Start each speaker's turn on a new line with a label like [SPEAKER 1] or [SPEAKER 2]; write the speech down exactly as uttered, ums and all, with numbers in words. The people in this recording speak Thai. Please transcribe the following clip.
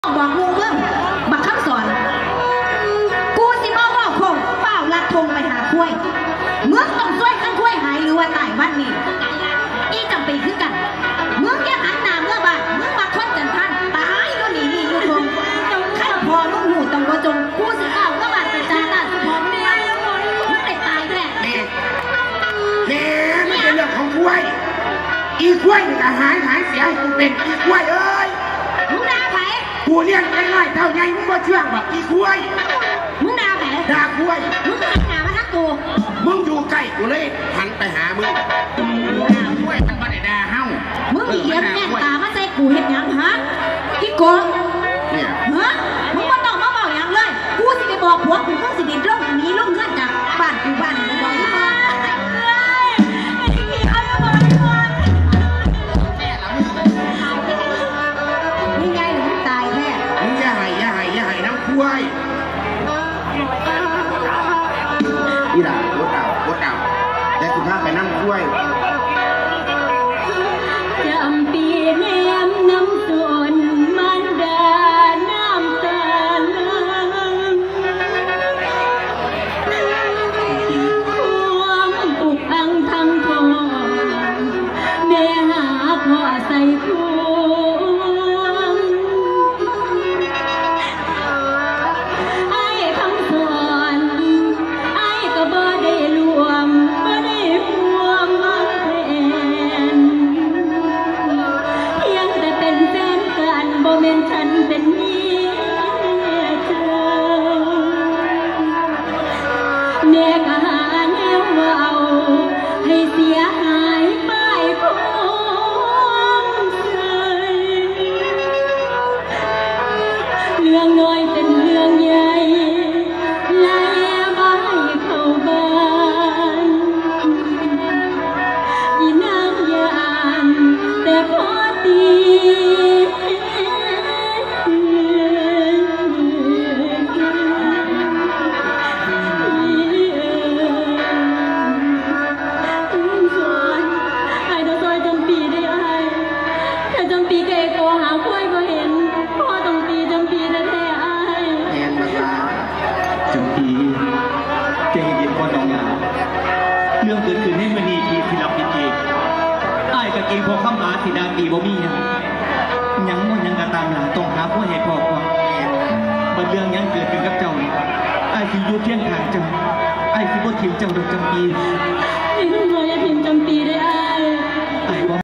[SPEAKER 1] บอกลุงเพิ่มบักคำสอนกูสิมาว่าคงเปล่าลัดทงไปหาคุ้ยเมื่อต้องช่วยขั้นคุ้ยหายหรือว่าตายวันนี้อีจำปีขึ้นกันเมื่อแกหันหน้าเมื่อบาดเมื่อมาค้นจันทันตายก็หนีหนีอยู่ทงข้าพอลุงหูต้องว่าจงกูสิเปล่าก็บาดประจานตาสะพอนเมียมึงได้ตายแน่
[SPEAKER 2] แม่แม่ไม่เป็นเรื่องของคุ้ยอีคุ้ยมันหายหายเสียกูเป็นอีคุ้ยเอ้ย
[SPEAKER 1] มึงด่าไผ่
[SPEAKER 2] กูเลี้ยงง่ายๆเท่าไงมึงก็เชื่องแบบอีคุ้ย
[SPEAKER 1] มึงด่าไผ่
[SPEAKER 2] ด่าคุ้ย
[SPEAKER 1] มึงหันหน้ามาทักกู
[SPEAKER 2] มึงอยู่ใกล้กูเลยหันไปหามึงด่าคุ้ยมันไม่ได้ด่าเฮ้า
[SPEAKER 1] มึงมีเยี่ยมแน่ตามาใจกูเห็นยังฮะอีโกง
[SPEAKER 2] เนี่ย
[SPEAKER 1] ฮะมึงมาต้องมาบอกอย่างเลยกูสิไปบอกผัวกูมึงสิเด็ดร่องหนีร่องเงื่อนจากบ้านกูบ้านมึงบอกมานี่ไงหนูตายแน่
[SPEAKER 2] มึงอย่าให้อย่าให้อย่าให้น้ำคุ้ยนี่แหละรถเก่ารถเก่าแต่สุภาพไปน้ำคุ้ย
[SPEAKER 3] จำปีแนมน้ำส่วนมันดาน้ำตาลังความอุกอังทั้งทองแม่หาพ่อใส่คู่ฉันเป็นเมียเธอแม่ก็หาแนวเอาให้เสียหายไปคงใจเรื่องน้อยเป็นเรื่องใหญ่ไล่บ้านเข้าบ้านอีนางยานแต่พอตี
[SPEAKER 4] เรื่องเกิดขึ้นในวันนี้ที่ที่เราพิจิตรไอ้กะเกงพอข้ามหาสีดาตีบ่มียังยังมันยังกระตามหลังต้องหาผู้เหตุพอก่อนบัดเรื่องยังเกิดขึ้นกับเจ้าไอ้ที่อยู่เพียงทางเจ้าไอ้ที่บ่ถิ่มเจ้าโดยจำปี